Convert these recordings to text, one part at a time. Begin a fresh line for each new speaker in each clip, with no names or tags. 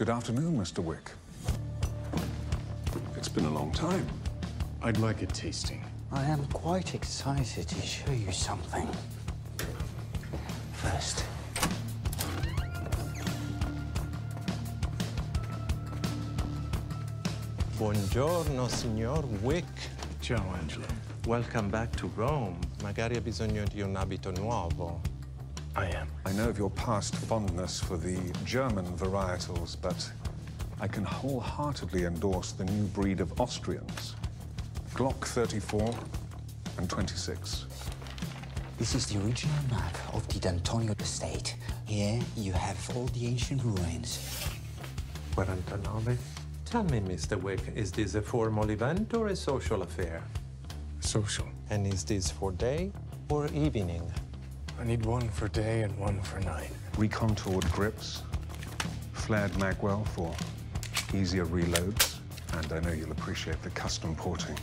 Good afternoon, Mr. Wick. It's been a long time.
I'd like a tasting.
I am quite excited to show you something. First.
Buongiorno, signor Wick.
Ciao, Angelo.
Welcome back to Rome. Magari ha bisogno di un abito nuovo.
I am.
I know of your past fondness for the German varietals, but I can wholeheartedly endorse the new breed of Austrians. Glock 34 and 26.
This is the original map of the D'Antonio estate. Here you have all the ancient ruins.
49. Tell me, Mr. Wick, is this a formal event or a social affair?
Social.
And is this for day or evening?
I need one for day and one for night.
Recontoured grips, flared magwell for easier reloads, and I know you'll appreciate the custom porting.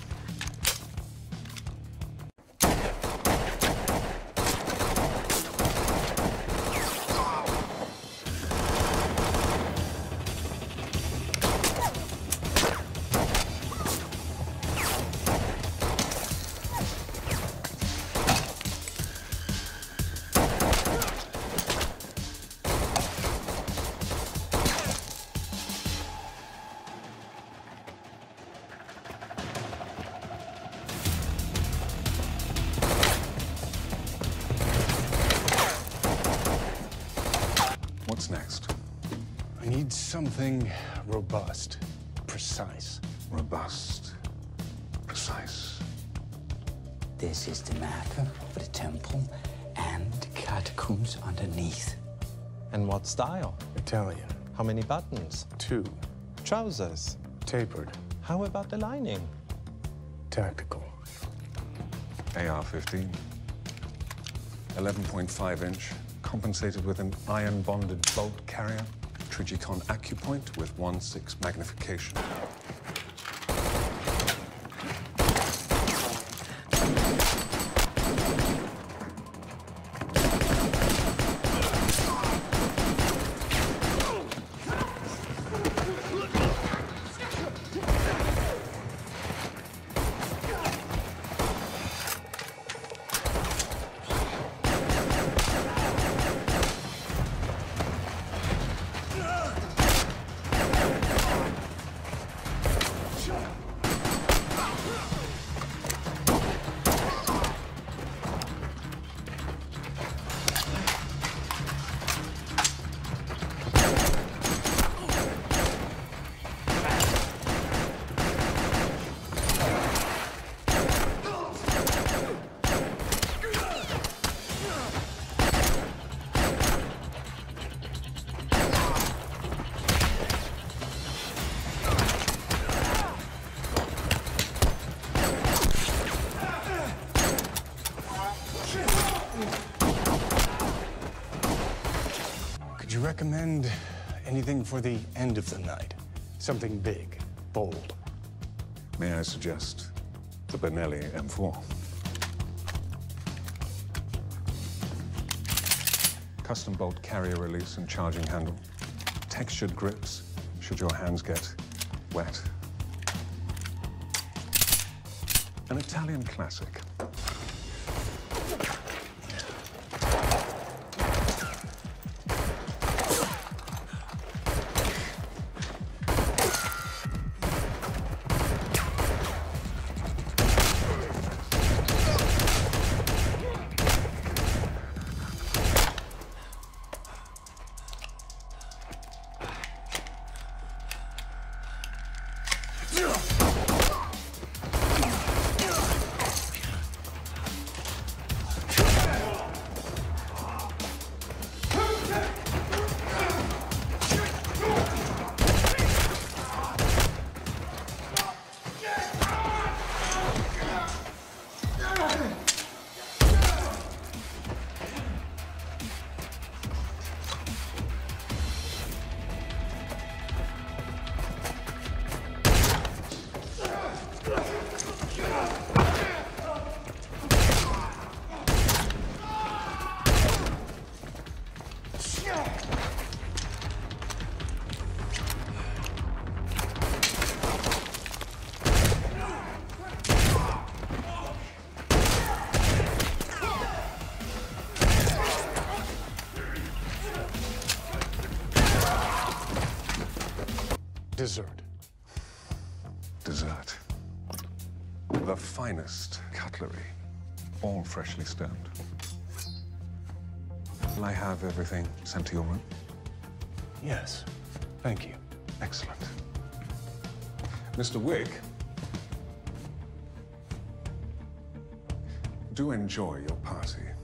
What's next?
I need something robust, precise.
Robust, precise.
This is the map of the temple and the catacombs underneath.
And what style?
Italian.
How many buttons?
2.
Trousers?
Tapered.
How about the lining?
Tactical.
AR-15. 11.5-inch, compensated with an iron-bonded bolt carrier. Trigicon AccuPoint with 1/6 magnification.
Could you recommend anything for the end of the night? Something big, bold.
May I suggest the Benelli M4? Custom bolt carrier release and charging handle. Textured grips, should your hands get wet. An Italian classic.
dessert.
Dessert. The finest cutlery, all freshly stoned. Will I have everything sent to your room?
Yes, thank you.
Excellent. Mr. Wick, do enjoy your party.